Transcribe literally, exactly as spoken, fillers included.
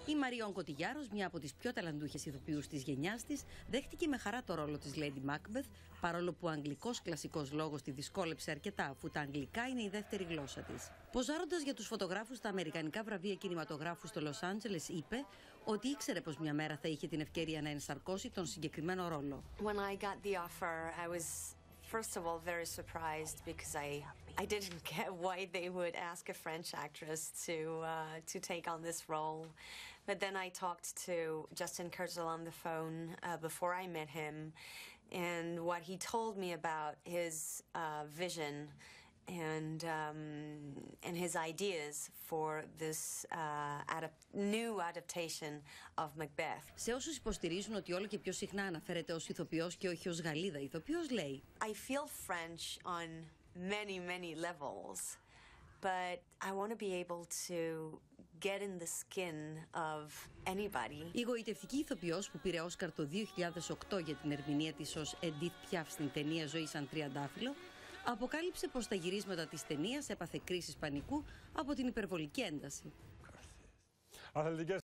Η Μαριόν Κωτιγιάρος, μια από τις πιο ταλαντούχες ηθοποιούς της γενιάς της, δέχτηκε με χαρά το ρόλο της Lady Macbeth, παρόλο που ο αγγλικός κλασικός λόγος τη δυσκόλεψε αρκετά, αφού τα αγγλικά είναι η δεύτερη γλώσσα της. Ποζάροντας για τους φωτογράφους στα αμερικανικά βραβεία κινηματογράφου στο Λος Άντζελες, είπε ότι ήξερε πως μια μέρα θα είχε την ευκαιρία να ενσαρκώσει τον συγκεκριμένο ρόλο. When I got the offer, I was first of all very surprised because I I didn't get why they would ask a French actress to uh, to take on this role. But then I talked to Justin Kurzel on the phone uh, before I met him, and what he told me about his uh, vision and um, and his ideas for this uh, adap new adaptation of Macbeth. Σε όσους υποστηρίζουν ότι όλο και πιο συχνά αναφέρεται ως ηθοποιός και όχι ως Γαλλίδα ηθοποιός, λέει: I feel French on many many levels, but I want to be able to get in the skin of anybody. Η γοητευτική ηθοποιός που πήρε Όσκαρ το δύο χιλιάδες οκτώ για την ερμηνεία της ως Edith Piaf στην ταινία «Ζωή σαν τριαντάφυλλο», αποκάλυψε πως στα γυρίσματα της ταινίας έπαθε κρίσεις πανικού από την υπερβολική ένταση.